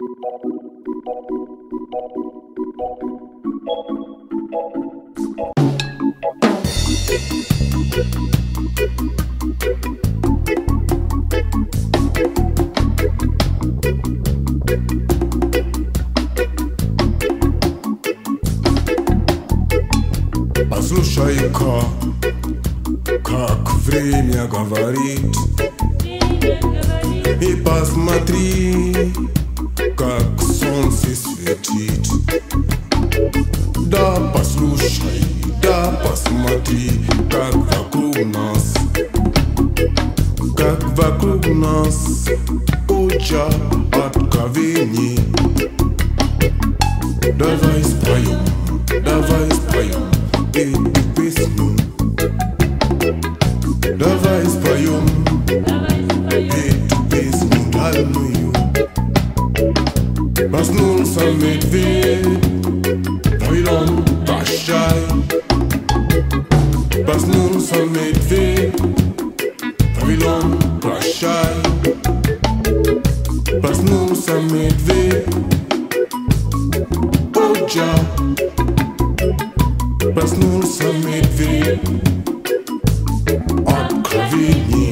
Послушай-ка, как время говорит, и посмотри, как солнце светит. Да послушай, да посмотри, как вокруг нас куча откровений. Давай споем эту песню. Давай споем эту песню дальнюю. Проснулся медведь, Вавилон, прощай. Проснулся медведь, Вавилон, прощай. Проснулся медведь, Оджа. Проснулся медведь, откровений.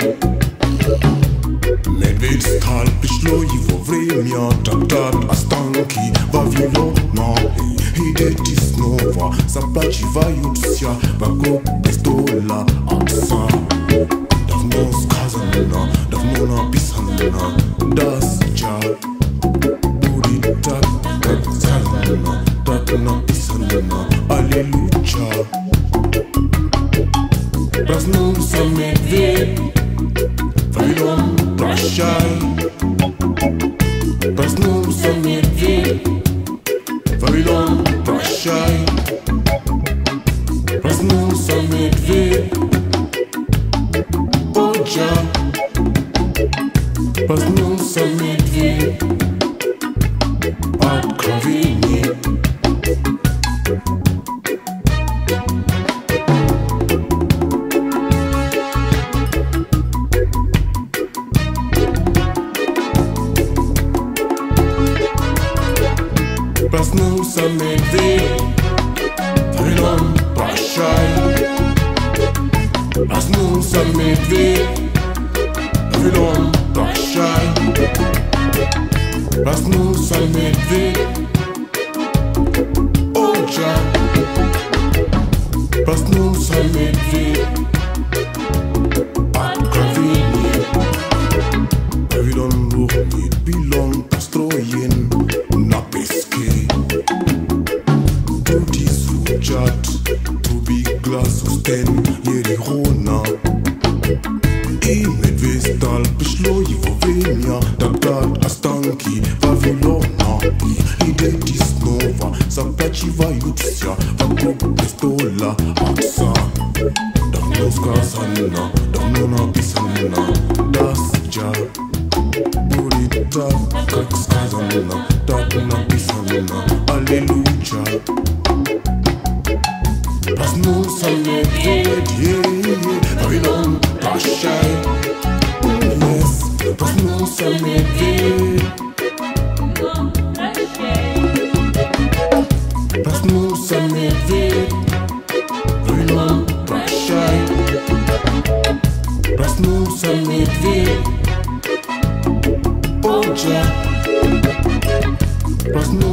Медведь встал, пришло его время топтать останки Вавилона. И дети снова заплачиваются вокруг престола отца. Давно сказано, давно написано, да сейчас будет так, как сказано, так написано. Аллилуйя. Проснулся медведь, Вавилон, прощай. Проснулся медведь, Вавилон, прощай. Проснулся медведь, Оджа. Проснулся медведь, откровений. Проснулся медведь, Вавилон, прощай. Проснулся медведь, Вавилон, прощай. Проснулся медведь, Оджа. Проснулся медведь, откровение. Вавилон рухнет, пилон построен на песке. Люди звучат, туби глаз у стен Ерихона. И медведь стал, пришло его время топтать останки Вавилона. И дети снова заплачиваются вокруг престола отца. Давно сказано, давно написано, да сейчас будет так, как сказано, так написано. Аллилуйя. Проснулся медведь, Вавилон, прощай. Проснулся медведь, проснулся медведь, Вавилон, прощай. Проснулся медведь, Оджа. Проснулся